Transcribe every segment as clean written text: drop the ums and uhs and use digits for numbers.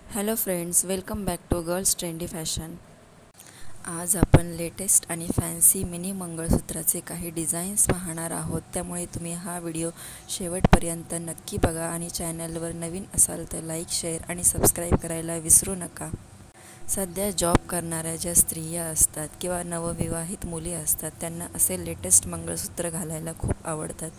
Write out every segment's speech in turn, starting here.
Hello friends, welcome back to girls trendy fashion. आज आपण latest आणि फॅन्सी मिनी मंगळसूत्राचे काही डिझाईन्स पाहणार आहोत, त्यामुळे तुम्ही हा व्हिडिओ शेवटपर्यंत नक्की बघा आणि चॅनलवर नवीन असाल तर लाईक, शेअर आणि सबस्क्राईब करायला विसरू नका। सध्या जॉब करणाऱ्या ज्या स्त्रिया असतात किंवा नवविवाहित मुली असतात त्यांना असे लेटेस्ट मंगळसूत्र घालायला खूप आवडतात।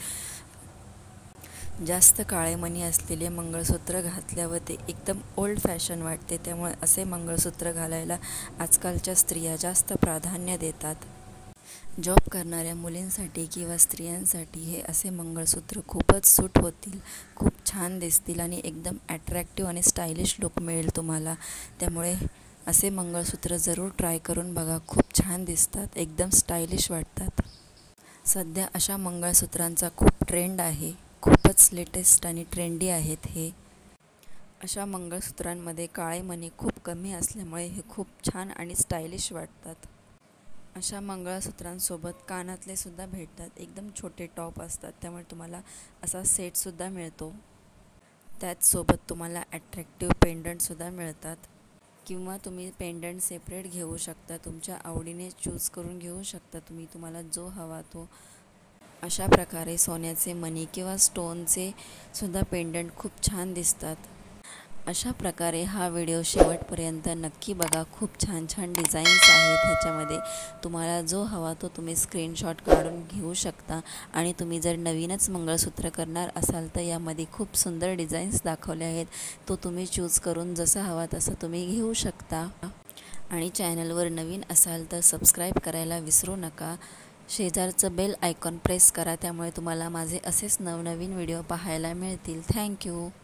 जास्त काळे मणी असलेले मंगळसूत्र घातल्यावर ते एकदम ओल्ड फॅशन वाटते, त्यामुळे असे मंगळसूत्र घालायला आजकालच्या स्त्रिया जास्त प्राधान्य देतात। जॉब करणाऱ्या मुलींसाठी किंवा स्त्रियांसाठी हे असे मंगळसूत्र खूपच सूट होतील, खूप छान दिसतील आणि एकदम अट्रॅक्टिव्ह आणि स्टायलिश लुक मिळेल तुम्हाला। त्यामुळे असे मंगळसूत्र जरूर ट्राय करून बघा, खूप छान दिसतात, एकदम स्टायलिश वाटतात। सध्या अशा मंगळसूत्रांचा खूप ट्रेंड आहे, खूपच लेटेस्ट आणि ट्रेंडी आहेत हे। अशा मंगळसूत्रांमध्ये काळे मणी खूप कमी असल्यामुळे हे खूप छान आणि स्टायलिश वाटतात। अशा मंगळसूत्रांसोबत कानातले सुद्धा भेटतात, एकदम छोटे टॉप असतात, त्यामुळे तुम्हाला असा सेटसुद्धा मिळतो। त्याचसोबत तुम्हाला अट्रॅक्टिव्ह पेंडंटसुद्धा मिळतात, किंवा तुम्ही पेंडंट सेपरेट घेऊ शकता, तुमच्या आवडीने चूज करून घेऊ शकता तुम्हाला जो हवा तो। अशा प्रकारे सोन्याचे मणी किंवा स्टोनचे सुद्धा पेंडंट खूप छान दिसतात। अशा प्रकारे हा व्हिडिओ शेवटपर्यंत नक्की बघा, खूप छान छान डिझाईन्स आहेत ह्याच्यामध्ये। तुम्हाला जो हवा तो तुम्ही स्क्रीनशॉट काढून घेऊ शकता आणि तुम्ही जर नवीनच मंगळसूत्र करणार असाल तर यामध्ये खूप सुंदर डिझाईन्स दाखवले आहेत, तो तुम्ही चूज करून जसा हवा तसा तुम्ही घेऊ शकता। आणि चॅनलवर नवीन असाल तर सबस्क्राईब करायला विसरू नका। शेजारचं बेल आयकॉन प्रेस करा, त्यामुळे तुम्हाला माझे असेच नवनवीन व्हिडिओ पाहायला मिळतील। थँक्यू।